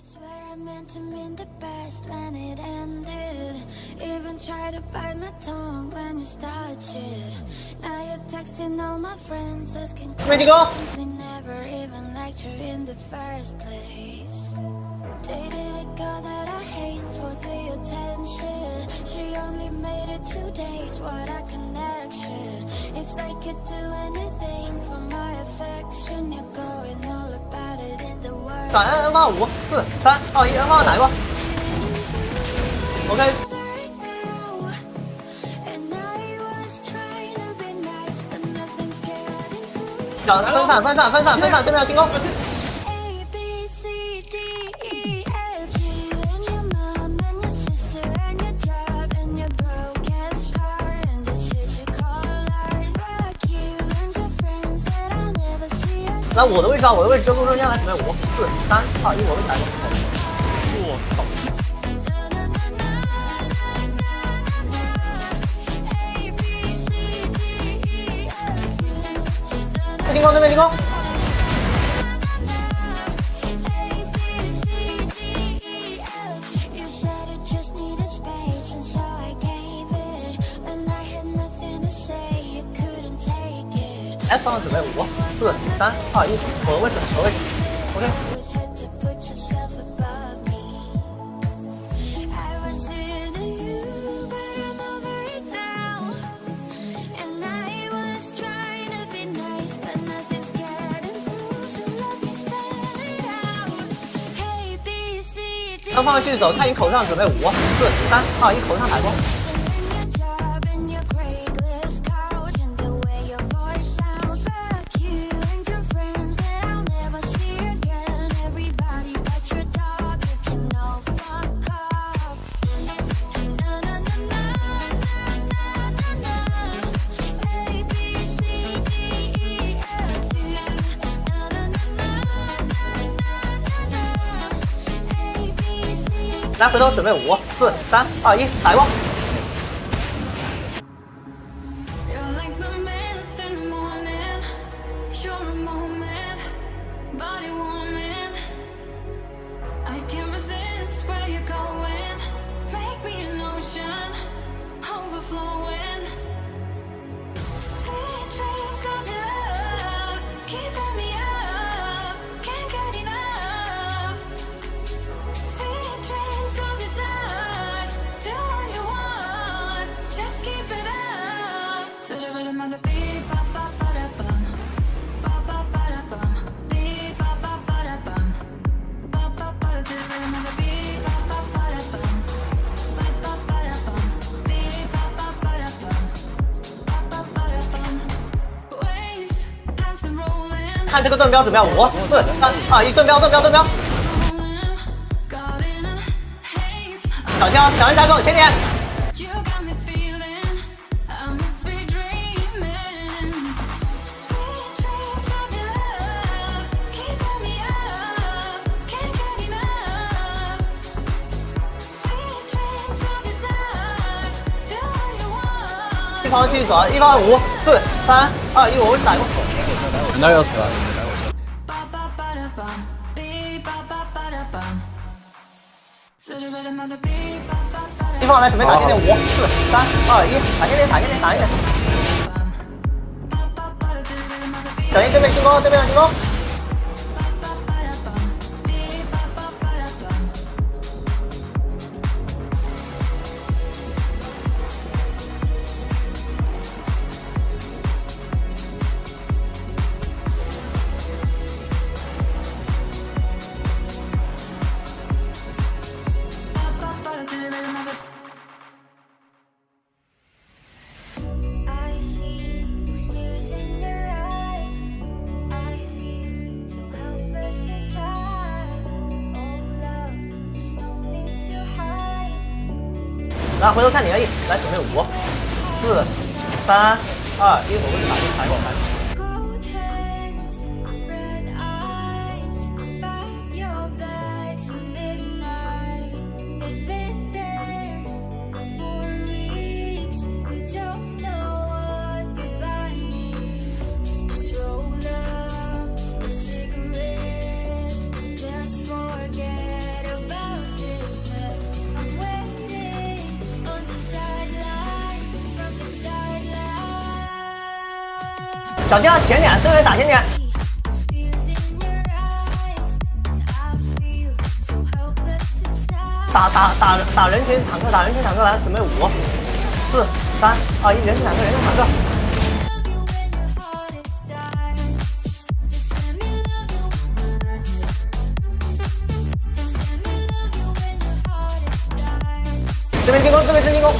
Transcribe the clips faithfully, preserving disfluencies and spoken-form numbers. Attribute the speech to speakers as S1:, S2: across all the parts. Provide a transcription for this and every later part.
S1: swear I meant to mean the best when it ended. Even tried to bite my tongue when you started shit. Now you're texting all my friends asking questions they never even liked you in the first place. Dated a girl that I hate for the attention. She only made it two days, what a connection. It's like you'd do anything for my affection. You're going all about it in the words.
S2: 闪 N 放五四三二一 ，N 放打一波。OK。小分散分散分散分散，对面进攻。 来我的位置啊，我的位置就路中间来，准备五、四、三、二、一，我位置来过。我操！这进攻，对面进攻。S 方向准备五、四、三、二、一，我的位置，我的位置 ，OK。N 方向继续走，看你口上准备五、四、三、二、一，口上打光。 来，回头准备五、四、三、二、一，打一波。看这个盾标，准备五、四、三、二、一，盾标，盾标，盾标。小枪，小人加钩，前点。一方继续走，一方五、四、三、二、一，我位置打一波。
S3: 哪有死啊？
S2: 一方来准备打前点，五、四、三、二、一，打前点，打前点，打前点。小心对面进攻，对面进攻。 来，回头看你的意，来准备五、四、三、二、一，我位置打一，打一，打一。
S1: Forget
S2: 小将前点，对面打前点。打打打打人群坦克，打人群坦克来，准备五、四、三、二、一，人群坦克，人群坦克。这边进攻，这边是进攻。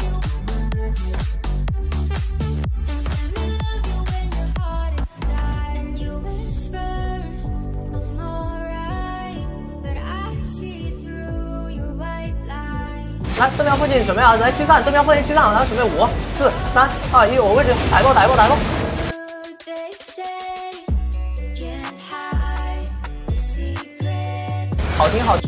S2: 来，对面附近准备啊！来驱散，对面附近驱散，然后准备五、四、三、二、一，我位置打一波，打一波，打一波。好听，好听。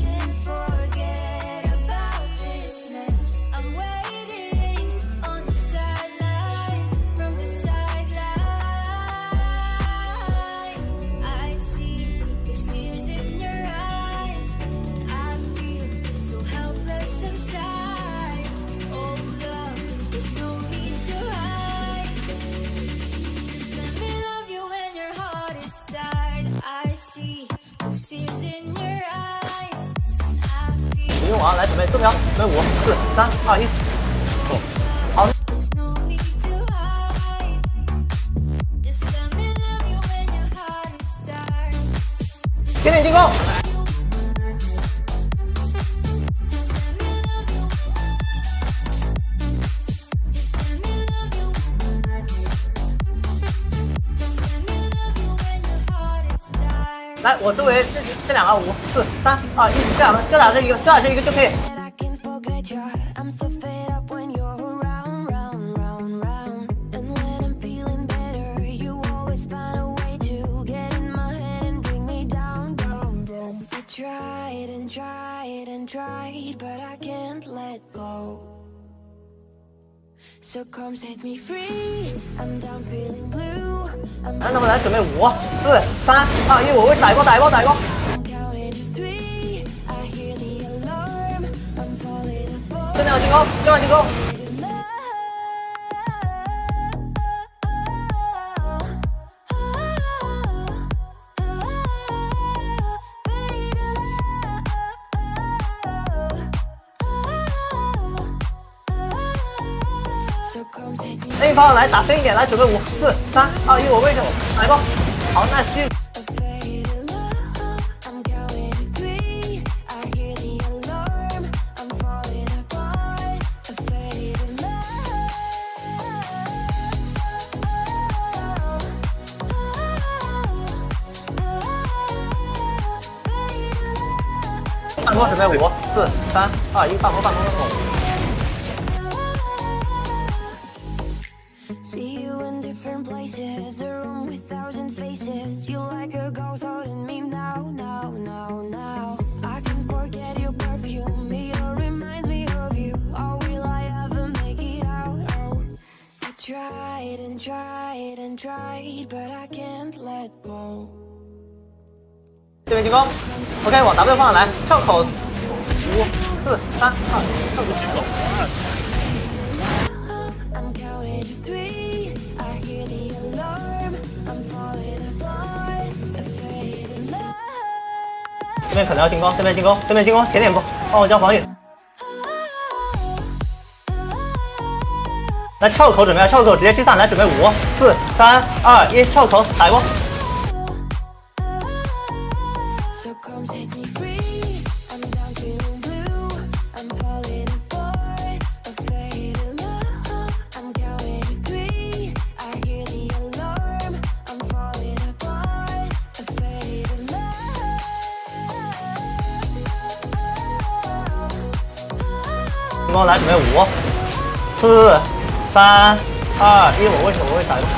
S2: 不用啊，来准备豆苗，准备五、四、三、二、一，哦，好。点点进攻。来，我周围这这两个五、四、三、二、一，这两个这俩是一个，这俩是一个就可以。来，那么来准备五、四、三、二、一，我位置打一波，打一波，打一波。对面有进攻，对面进攻。那一方来打深一点，来准备五、四、三、二、一，我位置打一波。好，那继续。半波准备五、四、三、二、一，半波，半波，半波。See you in different places, a room with thousand faces. You like a ghost holding me now, now, now, now. I can forget your perfume, it all reminds me of you. Oh, will I ever make it out? Oh, I tried and tried and tried, but I can't let go. 这边进攻 ，OK， 往 W 方向来，跳口，五、四、三、二，跳口进攻。这边可能要进攻，这边进攻，这边进攻，点点波，帮我交防御。来跳口准备，跳口直接击散，来准备五、四、三、二、一，跳口打一波。进攻来准备五、四、三、二、一，我位置，我位置打一波。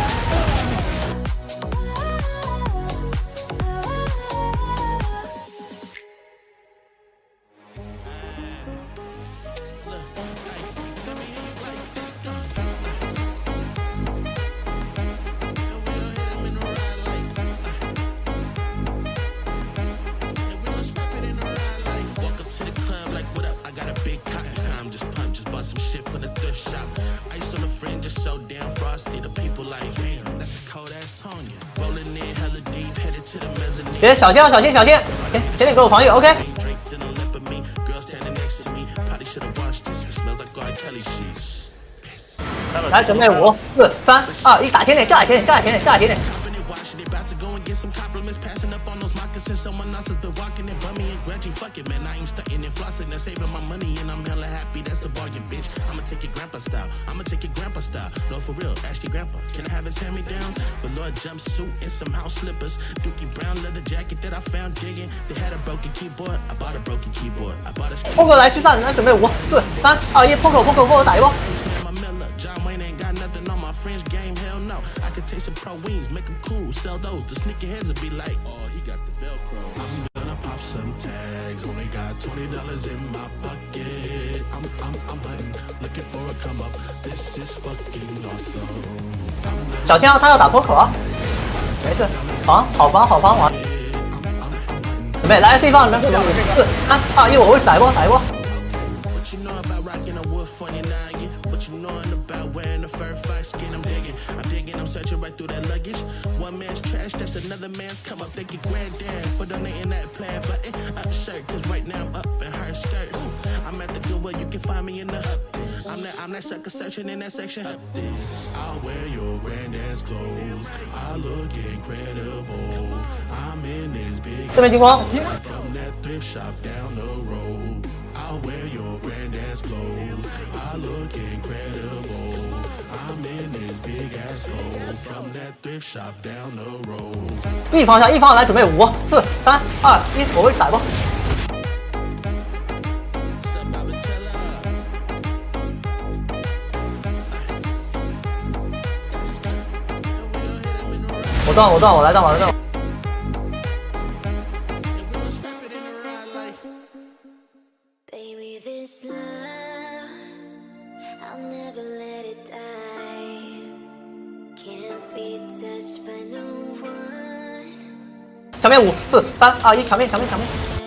S3: Some shit from the thrift shop. Ice on the fringe is so damn frosty. The people like, man. 别小心啊，小心小心！前前点给我防御 ，OK。来，准备五、四、三、二、一，打前点，就打前点，就打前点，就打前点。Poco 来驱散，来准备五、四、三、二、一 ，Poco Poco Poco 打一波。
S4: John Wayne ain't got nothing on my French game, hell no. I could take some pro wings, make them cool, sell those. The sneakerheads will be like, oh, he got the Velcro. I'm gonna pop some tags, only got twenty dollars in my pocket. I'm, I'm, I'm hunting, looking for a come up. This is fucking awesome.
S3: 小心啊，他要打 Poco 啊，没事，防，好防，好防完。准备来 C 方里面，五、四、三、二、一，我位置打一波，打一波。
S4: Wearing the fur fox skin, I'm digging, I'm digging, I'm searching right through that luggage. One man's trash, that's another man's come up. Thank you, granddad, for donating that plaid button up shirt. Cause right now I'm up in her skirt. I'm at the Goodwill, you can find me in the up this. I'm that, I'm that sucker searching in that section. Up this. I'll wear your granddad's clothes. I look incredible. I'm in this big
S3: 这边金光
S4: from that thrift shop down the road. I'll wear your granddad's clothes. I look incredible. I'm in this big ass coat from that thrift shop down the road.
S3: 一方向，一方向来准备五、四、三、二、一，我位置打一波。我断，我断，我来断，我来断。 墙面五、四、三、二、一，墙面，墙面，墙面。